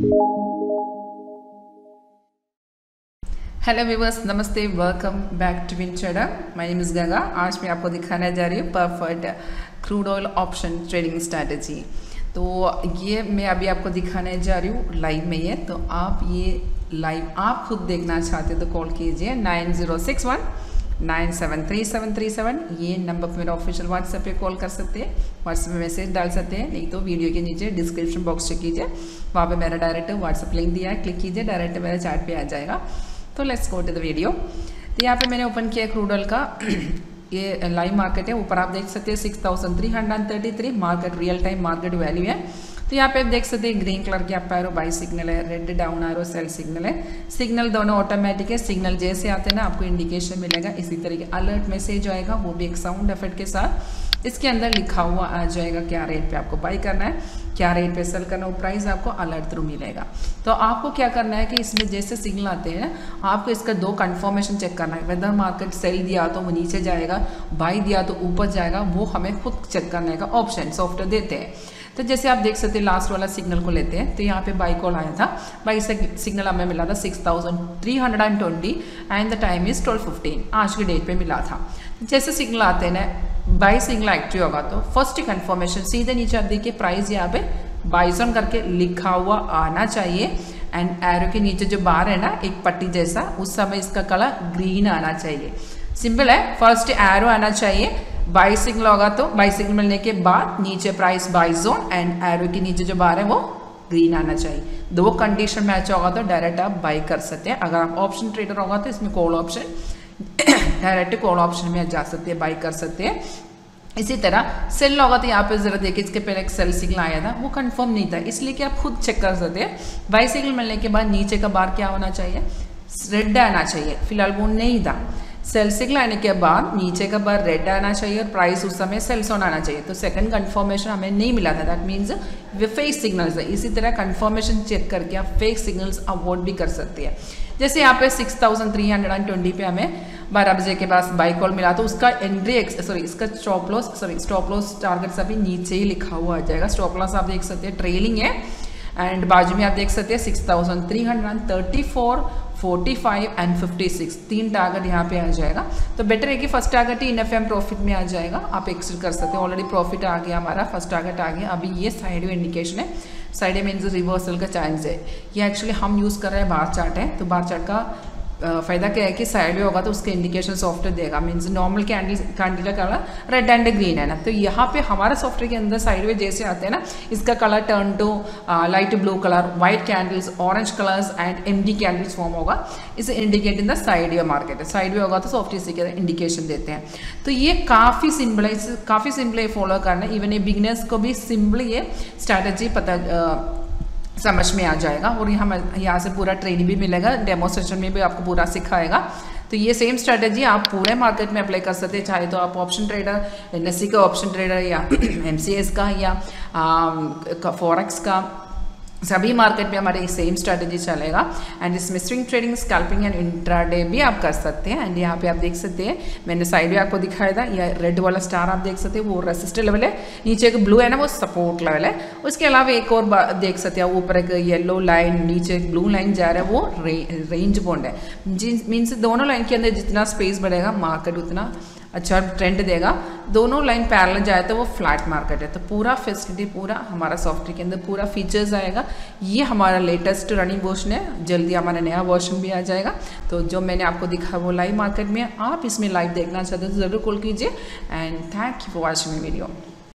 Hello viewers, नमस्ते, welcome back to win trader. My name is Ganga. आज मैं आपको दिखाने जा रही हूँ perfect crude oil option trading strategy. तो ये मैं अभी आपको दिखाने जा रही हूँ लाइव में है। तो आप ये लाइव आप खुद देखना चाहते हो तो कॉल कीजिए 9061973737। ये नंबर पर मेरा ऑफिशियल व्हाट्सएप पे कॉल कर सकते हैं, व्हाट्सएप में मैसेज डाल सकते हैं, नहीं तो वीडियो के नीचे डिस्क्रिप्शन बॉक्स चेक कीजिए, वहाँ पे मेरा डायरेक्ट व्हाट्सएप लिंक दिया है, क्लिक कीजिए, डायरेक्ट मेरे चैट पे आ जाएगा। तो let's go to the video. तो यहाँ पे मैंने ओपन किया क्रूड ऑयल का ये लाइव मार्केट है। ऊपर आप देख सकते हैं 6333 market, real time market value है। तो यहाँ पे आप देख सकते हैं ग्रीन कलर की अप एरो बाई सिग्नल है, red down arrow sell signal है। सिग्नल दोनों ऑटोमेटिक है। सिग्नल जैसे आते हैं ना आपको इंडिकेशन मिलेगा, इसी तरीके अलर्ट मैसेज आएगा, वो भी एक साउंड इफेक्ट के साथ। इसके अंदर लिखा हुआ आ जाएगा क्या रेट पे आपको बाई करना है, क्या रेट पे सेल करना है, वो प्राइस आपको अलर्ट थ्रू मिलेगा। तो आपको क्या करना है कि इसमें जैसे सिग्नल आते हैं आपको इसका दो कंफर्मेशन चेक करना है। वेदर मार्केट सेल दिया तो वो नीचे जाएगा, बाई दिया तो ऊपर जाएगा, वो हमें खुद चेक करने का ऑप्शन सॉफ्टवेयर देते हैं। तो जैसे आप देख सकते हैं लास्ट वाला सिग्नल को लेते हैं तो यहाँ पे बाई कॉल आया था, बाई सिग्नल हमें मिला था 6320 एंड द टाइम इज 12:15, आज की डेट पे मिला था। जैसे सिग्नल आते हैं ना बाई सिग्नल एक्टिव होगा तो फर्स्ट कंफर्मेशन सीधे नीचे आप देखिए प्राइस यहाँ पे बाइजन करके लिखा हुआ आना चाहिए एंड एरो के नीचे जो बार है ना एक पट्टी जैसा, उस समय इसका कलर ग्रीन आना चाहिए। सिंपल है, फर्स्ट एरो आना चाहिए, बाई सिग्नल होगा तो बाई सिग्नल मिलने के बाद नीचे price buy zone and arrow के नीचे जो बार है वो ग्रीन आना चाहिए। दो कंडीशन मैच होगा तो डायरेक्ट आप बाई कर सकते हैं। अगर आप ऑप्शन ट्रेडर होगा तो इसमें call option direct call option में जा सकते हैं, बाई कर सकते हैं। इसी तरह सेल होगा तो यहाँ पे जरा देखिए, इसके पहले एक सेल सिग्नल आया था, वो कंफर्म नहीं था, इसलिए कि आप खुद चेक कर सकते हैं। बाई सिग्नल मिलने के बाद नीचे का बार क्या होना चाहिए, रेड आना चाहिए, फिलहाल वो नहीं था। सेल सिग्नल आने के बाद नीचे का बार रेड आना चाहिए और प्राइस उस समय सेल सोन आना चाहिए। तो सेकंड कंफर्मेशन हमें नहीं मिला था, दैट मीन्स वे फेक सिग्नल्स है। इसी तरह कंफर्मेशन चेक करके आप फेक सिग्नल्स अवॉइड भी कर सकते हैं। जैसे यहाँ पे 6320 पे हमें 12 बजे के बाद बाई कॉल मिला तो उसका इसका स्टॉप लॉस टारगेट सभी नीचे ही लिखा हुआ आ जाएगा। स्टॉप लॉस आप देख सकते हैं ट्रेलिंग है एंड बाजू में आप देख सकते हैं 6334, 45 एंड 56 तीन टारगेट यहाँ पे आ जाएगा। तो बेटर है कि फर्स्ट टारगेट ही इनएफ प्रॉफिट में आ जाएगा, आप एक्सिट कर सकते हैं। ऑलरेडी प्रॉफिट आ गया हमारा, फर्स्ट टारगेट आ गया। अभी ये साइड वे इंडिकेशन है, साइड वे मीन्स रिवर्सल का चांस है। ये एक्चुअली हम यूज़ कर रहे हैं बार चार्ट है, तो बार चार्ट का फायदा क्या है कि साइड वे होगा तो उसके इंडिकेशन सॉफ्टवेयर देगा, मीन्स नॉर्मल कैंडल का कलर रेड एंड ग्रीन है ना, तो यहाँ पे हमारा सॉफ्टवेयर के अंदर साइड वे जैसे आते हैं ना, इसका colour turn to light blue colour, white candles, orange colours and MD candles form होगा। इसे indicate in the sideways market है, साइड वे होगा तो सॉफ्टवेयर इसी के इंडिकेशन देते हैं। तो ये काफ़ी सिंपल है, काफ़ी सिंपल है फॉलो करना, इवन ये बिगनर्स को भी सिंपल ये स्ट्रैटेजी पता समझ में आ जाएगा। और यहाँ से पूरा ट्रेनिंग भी मिलेगा, डेमोस्ट्रेशन में भी आपको पूरा सिखाएगा। तो ये सेम स्ट्रैटेजी आप पूरे मार्केट में अप्लाई कर सकते हैं, चाहे तो आप ऑप्शन ट्रेडर, एनएससी का ऑप्शन ट्रेडर या एमसीएस का या फॉरेक्स का, सभी मार्केट में हमारे सेम स्ट्रैटेजी चलेगा। एंड इसमें swing trading, scalping and intraday भी आप कर सकते हैं। एंड यहाँ पे आप देख सकते हैं मैंने साइड में आपको दिखाया था, यह रेड वाला स्टार आप देख सकते हैं वो रेसिस्टर लेवल है, नीचे एक ब्लू है ना वो सपोर्ट लेवल है। उसके अलावा एक और देख सकते हैं ऊपर एक येलो लाइन, नीचे एक ब्लू लाइन जा रहा है, वो रेंज बॉन्ड है। मीन्स दोनों लाइन के अंदर जितना स्पेस बढ़ेगा मार्केट उतना अच्छा ट्रेंड देगा। दोनों लाइन पैरेलल जाए तो वो फ्लैट मार्केट है। तो पूरा फैसिलिटी पूरा हमारा सॉफ्टवेयर के अंदर पूरा फीचर्स आएगा। ये हमारा लेटेस्ट रनिंग वर्जन है, जल्दी हमारा नया वर्जन भी आ जाएगा। तो जो मैंने आपको दिखा वो लाइव मार्केट में, आप इसमें लाइव देखना चाहते हो तो ज़रूर कॉल कीजिए। And thank you for watching my video.